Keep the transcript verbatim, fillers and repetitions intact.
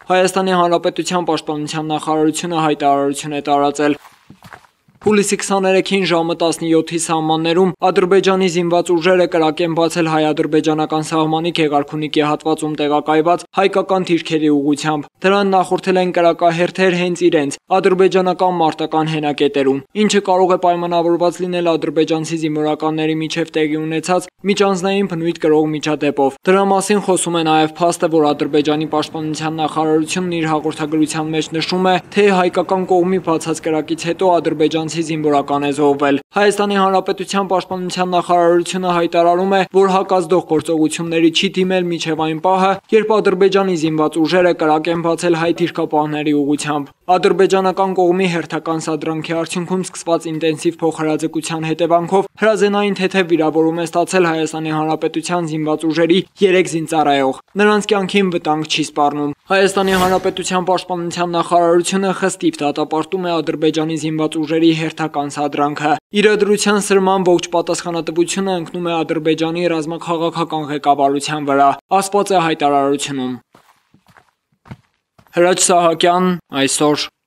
Հայաստանի Հանրապետության պաշտպանության նախարարությունը հայտարարություն է տարածել։ Հուլիսի քսաներեքին ժամը տասնյոթի սահմաններում Ադրբեջանի զինված ուժերը կրակ են բացել հայ-ադրբեջանական սահմանի Գեղարքունիքի հատվածում տեղակայված հայկական թիրքերի ուղղությամբ։ Դրան նախորդել են կրակահերթեր հենց իրենց ադրբեջանական մարտական հենակետերում, ինչը կարող է պայմանավորված լինել ադրբեջանցի զինվորականների միջև տեղի ունեցած միջանձնային բնույթ կրող միջադեպով։ Դրա մասին խոսում է նաև փաստը, որ Ադրբեջանի պաշտպանության նախարարությունն իր հաղորդագրության մեջ նշում է, թե հայկական կողմի բացած կրակից հետո ադրբեջանցի զինվորական է զոհվել։ Հայաստանի Հանրապետության պաշտպանության նախարարությունը հայտարարում է, որ հակազդող գործողությունների չի դիմել մինչև այն պահը, երբ Ադրբեջանի զինված ուժերը կրակ են բացել հայ թիրքապահների ուղղությամբ։ Ադրբեջանական կողմի հերթական սադրանքի արդյունքում սկսված ինտենսիվ փոխհրաձգության հետևանքով հրազենային թեթև վիրավորում է ստացել Հայաստանի Հանրապետության զինված ուժերի երեք զինծառայող։ Նրանց կյանքին վտանգ չի սպառնում։ Հայաստանի Հանրապետության պաշտպանության նախարարությունը խստիվ դատապարտում է Ադրբեջանի զինված ուժերի հերթական սադրանքը։ Իրադրության սրման ողջ պատասխանատվությունը ընկնում է Ադրբեջանի ռազմաքաղաքական ղեկավարության վրա, ասված է հայտարարությունում։ Հրաչ Սահակյան, այսօր։